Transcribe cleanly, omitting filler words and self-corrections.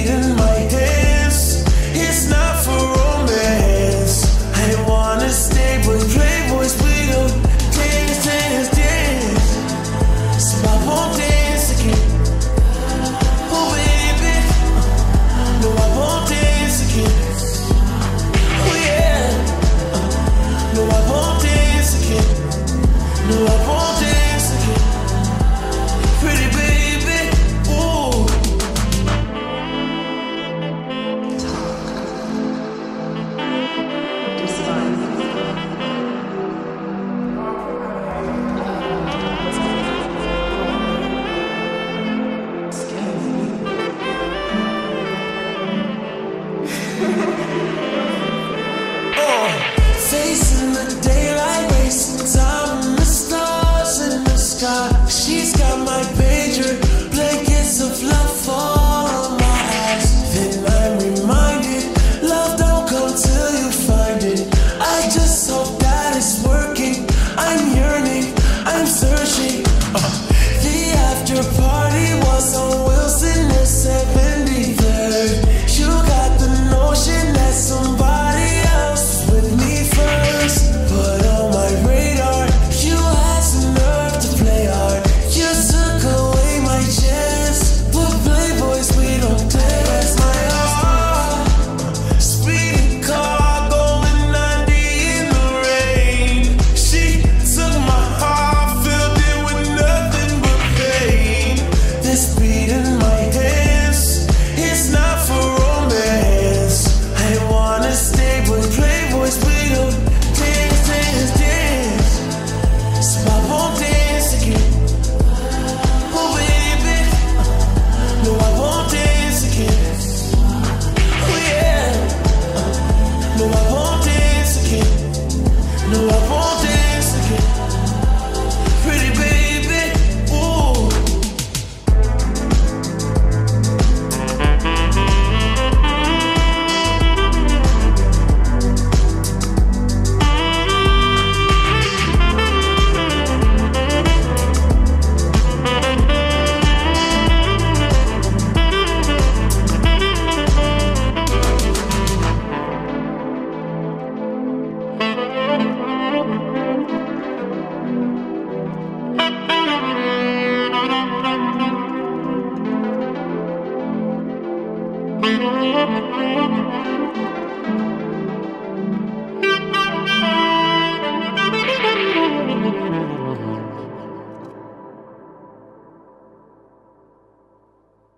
in my hands, it's not for romance. I wanna stay, but playboys, we don't dance, dance, dance. So I won't dance again. Oh baby, no I won't dance again. Oh yeah, no I won't dance again. No I won't dance again. Pretty baby, ooh. Facing the daylight, racing time in the stars in the sky. She's got my pager, blankets of love fall on my eyes. Then I'm reminded, love don't come till you find it. I just hope that it's working. I'm yearning, I'm searching. The after party was on Wilson and 73rd. You got the notion that somebody else was with me first, but on my radar, you had some nerve to play hard. You took away my chance, but playboys, we don't dance. My heart, speeding car going 90 in the rain. She took my heart, filled it with nothing but pain. This beat in my hands, it's not for romance. I wanna stay, but playboys, we don't dance, dance, dance. So I won't dance again. Oh baby, no I won't dance again. Oh yeah, no I won't dance again. No I won't dance again. Pretty baby, ooh.